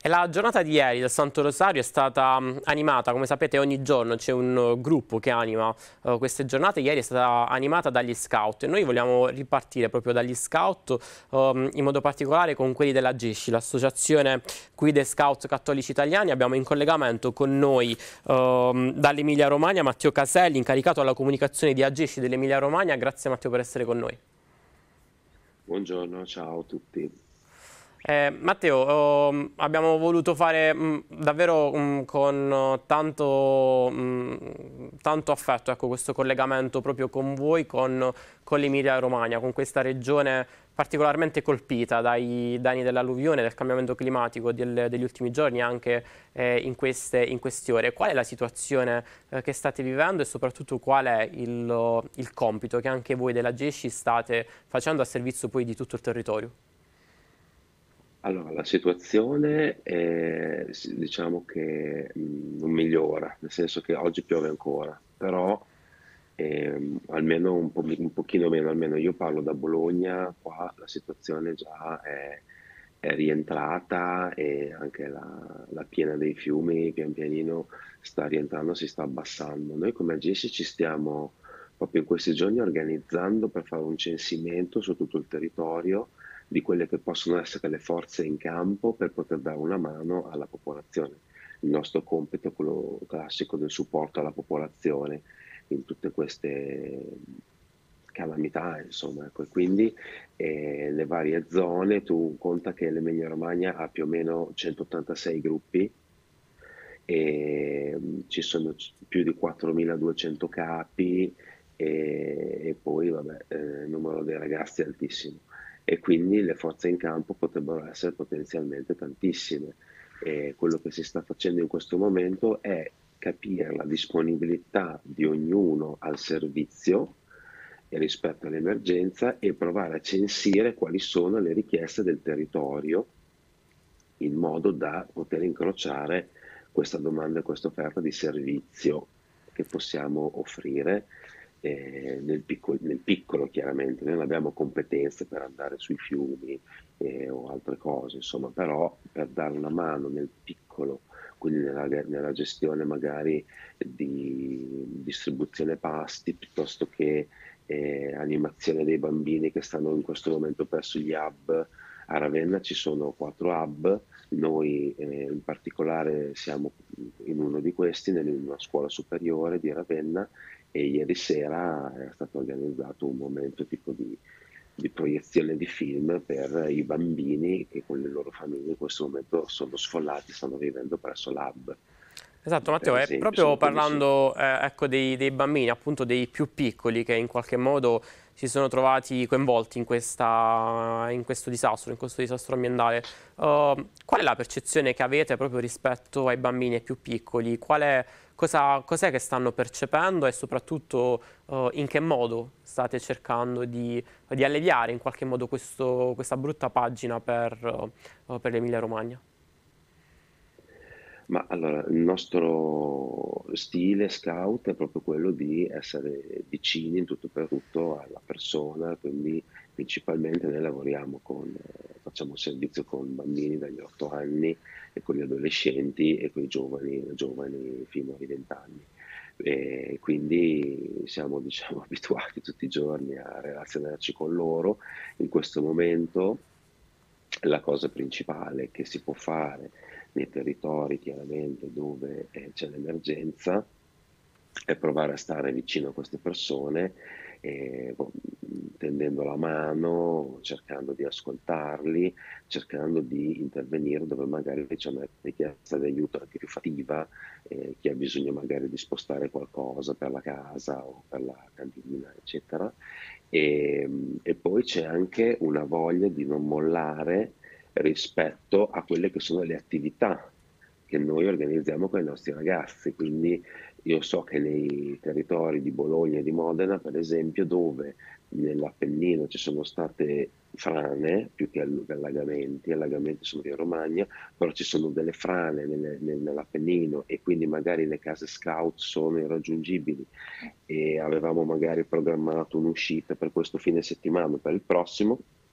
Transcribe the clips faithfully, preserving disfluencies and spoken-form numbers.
E la giornata di ieri del Santo Rosario è stata mh, animata, come sapete ogni giorno c'è un uh, gruppo che anima uh, queste giornate. Ieri è stata animata dagli scout e noi vogliamo ripartire proprio dagli scout, um, in modo particolare con quelli della GESCI, l'associazione Guide Scout Cattolici Italiani. Abbiamo in collegamento con noi um, dall'Emilia Romagna Matteo Caselli, incaricato alla comunicazione di AGESCI dell'Emilia Romagna. Grazie Matteo per essere con noi. Buongiorno, ciao a tutti. Eh, Matteo, ehm, abbiamo voluto fare mh, davvero mh, con eh, tanto, mh, tanto affetto, ecco, questo collegamento proprio con voi, con, con l'Emilia Romagna, con questa regione particolarmente colpita dai danni dell'alluvione, del cambiamento climatico del- degli ultimi giorni, anche eh, in queste, in queste ore. Qual è la situazione eh, che state vivendo e soprattutto qual è il, il compito che anche voi della GESCI state facendo a servizio poi di tutto il territorio? Allora, la situazione è, s- diciamo che mh, non migliora, nel senso che oggi piove ancora, però ehm, almeno un po', un pochino meno, almeno io parlo da Bologna, qua la situazione già è, è rientrata e anche la, la piena dei fiumi pian pianino sta rientrando, si sta abbassando. Noi come Agesi ci stiamo proprio in questi giorni organizzando per fare un censimento su tutto il territorio di quelle che possono essere le forze in campo per poter dare una mano alla popolazione. Il nostro compito è quello classico del supporto alla popolazione in tutte queste calamità, insomma, ecco. E quindi eh, le varie zone, tu conta che l'Emilia Romagna ha più o meno centottantasei gruppi e mh, ci sono c- più di quattromiladuecento capi e, e poi vabbè, eh, il numero dei ragazzi è altissimo e quindi le forze in campo potrebbero essere potenzialmente tantissime. E quello che si sta facendo in questo momento è capire la disponibilità di ognuno al servizio e rispetto all'emergenza e provare a censire quali sono le richieste del territorio in modo da poter incrociare questa domanda e questa offerta di servizio che possiamo offrire eh, nel, piccolo, nel piccolo chiaramente. Noi non abbiamo competenze per andare sui fiumi eh, o altre cose, insomma, però per dare una mano nel piccolo, quindi nella, nella gestione magari di distribuzione pasti piuttosto che eh, animazione dei bambini che stanno in questo momento presso gli hub. A Ravenna ci sono quattro hub, noi eh, in particolare siamo in uno di questi, in una scuola superiore di Ravenna, e ieri sera è stato organizzato un momento tipo di, di proiezione di film per i bambini che con le loro famiglie in questo momento sono sfollati, stanno vivendo presso l'hub. Esatto, Per Matteo, è esempio, proprio sono, quindi sono, parlando eh, ecco, dei, dei bambini, appunto dei più piccoli che in qualche modo si sono trovati coinvolti in questa, in questo disastro, in questo disastro ambientale. Uh, qual è la percezione che avete proprio rispetto ai bambini e più piccoli? Qual è, cosa, cos'è che stanno percependo e soprattutto uh, in che modo state cercando di, di alleviare in qualche modo questo- questa brutta pagina per, uh, per l'Emilia Romagna? Ma allora, il nostro stile scout è proprio quello di essere vicini in tutto e per tutto alla persona, quindi principalmente noi lavoriamo con, eh, facciamo servizio con bambini dagli otto anni e con gli adolescenti e con i giovani, giovani fino ai venti anni. E quindi siamo, diciamo, abituati tutti i giorni a relazionarci con loro. In questo momento la cosa principale che si può fare nei territori chiaramente dove eh, c'è l'emergenza è provare a stare vicino a queste persone, eh, boh, tendendo la mano, cercando di ascoltarli, cercando di intervenire dove magari c'è una richiesta di aiuto anche più fattiva, eh, chi ha bisogno magari di spostare qualcosa per la casa o per la cantina, eccetera. E, e poi c'è anche una voglia di non mollare rispetto a quelle che sono le attività che noi organizziamo con i nostri ragazzi. Quindi io so che nei territori di Bologna e di Modena, per esempio, dove nell'Appennino ci sono state frane più che all- allagamenti, allagamenti sono in Romagna, però ci sono delle frane nelle- nel- nell'Appennino e quindi magari le case scout sono irraggiungibili e avevamo magari programmato un'uscita per questo fine settimana, per il prossimo,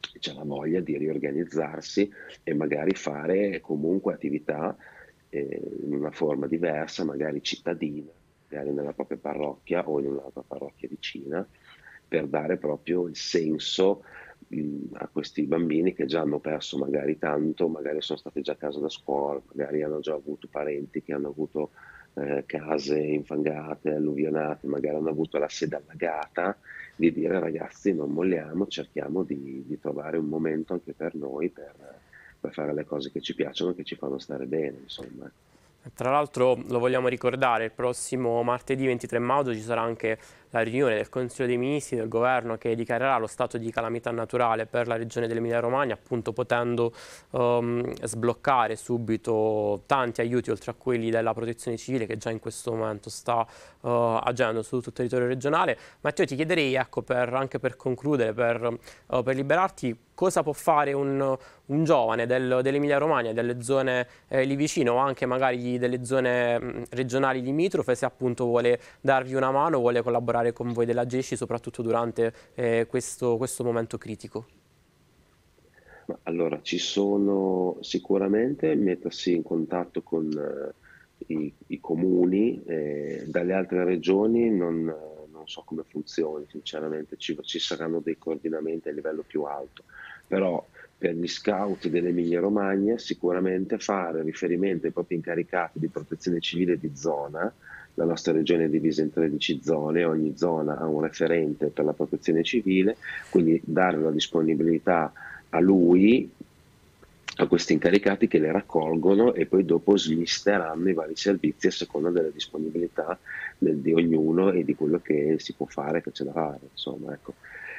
c'è la voglia di riorganizzarsi e magari fare comunque attività eh, in una forma diversa, magari cittadina, magari nella propria parrocchia o in un'altra parrocchia vicina, per dare proprio il senso mh, a questi bambini che già hanno perso magari tanto, magari sono stati già a casa da scuola, magari hanno già avuto parenti che hanno avuto eh, case infangate, alluvionate, magari hanno avuto la sede allagata, di dire ragazzi non molliamo, cerchiamo di, di trovare un momento anche per noi per, per fare le cose che ci piacciono e che ci fanno stare bene, insomma. Tra l'altro lo vogliamo ricordare, il prossimo martedì ventitré maggio ci sarà anche la riunione del Consiglio dei Ministri del Governo che dichiarerà lo stato di calamità naturale per la regione dell'Emilia-Romagna, appunto potendo um, sbloccare subito tanti aiuti oltre a quelli della Protezione Civile che già in questo momento sta uh, agendo su tutto il territorio regionale. Matteo, ti chiederei, ecco, per, anche per concludere, per, uh, per liberarti, cosa può fare un, un giovane del, dell'Emilia-Romagna, delle zone eh, lì vicino o anche magari delle zone mh, regionali limitrofe, se appunto vuole darvi una mano, vuole collaborare con voi della GECI, soprattutto durante eh, questo, questo momento critico? Ma allora, ci sono sicuramente mettersi in contatto con eh, i, i comuni, eh, dalle altre regioni non, non so come funzioni, sinceramente ci, ci saranno dei coordinamenti a livello più alto, però per gli scout dell'Emilia Romagna sicuramente fare riferimento ai propri incaricati di protezione civile di zona. La nostra regione è divisa in tredici zone, ogni zona ha un referente per la protezione civile, quindi dare la disponibilità a lui, a questi incaricati che le raccolgono e poi dopo smisteranno i vari servizi a seconda delle disponibilità del, di ognuno e di quello che si può fare, che c'è da fare, insomma, ecco.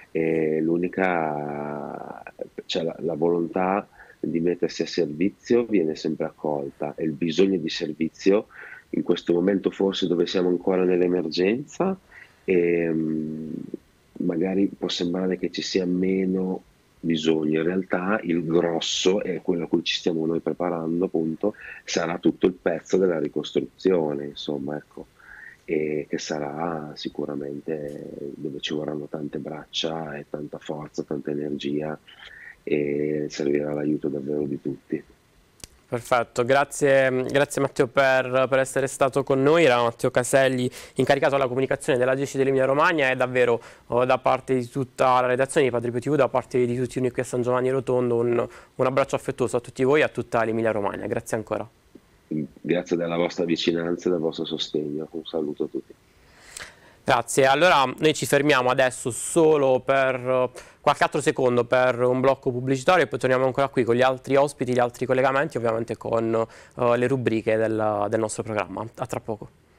L'unica, cioè la, la volontà di mettersi a servizio viene sempre accolta e il bisogno di servizio in questo momento forse dove siamo ancora nell'emergenza e mh, magari può sembrare che ci sia meno bisogno, in realtà il grosso è quello a cui ci stiamo noi preparando, appunto, sarà tutto il pezzo della ricostruzione, insomma, ecco, e che sarà sicuramente dove ci vorranno tante braccia e tanta forza, tanta energia e servirà l'aiuto davvero di tutti. Perfetto, grazie, grazie Matteo per, per essere stato con noi. Era Matteo Caselli, incaricato della comunicazione della GECI dell'Emilia Romagna e davvero oh, da parte di tutta la redazione di Padre Pio tivù, da parte di tutti noi qui a San Giovanni Rotondo, un, un abbraccio affettuoso a tutti voi e a tutta l'Emilia Romagna. Grazie ancora. Grazie della vostra vicinanza e del vostro sostegno. Un saluto a tutti. Grazie, allora noi ci fermiamo adesso solo per qualche altro secondo per un blocco pubblicitario e poi torniamo ancora qui con gli altri ospiti, gli altri collegamenti, ovviamente con uh, le rubriche del, del nostro programma. A tra poco.